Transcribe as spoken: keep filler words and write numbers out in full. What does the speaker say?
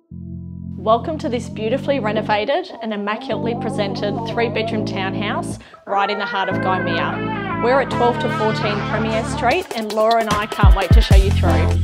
Welcome to this beautifully renovated and immaculately presented three-bedroom townhouse right in the heart of Gymea. We're at twelve to fourteen Premier Street and Laura and I can't wait to show you through.